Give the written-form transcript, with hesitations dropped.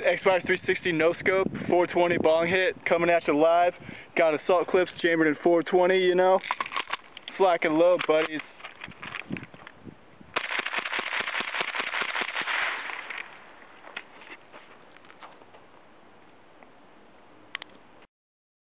Xbox 360 no scope, 420 bong hit, coming at you live. Got assault clips chambered in 420, you know. Slack and load, buddies.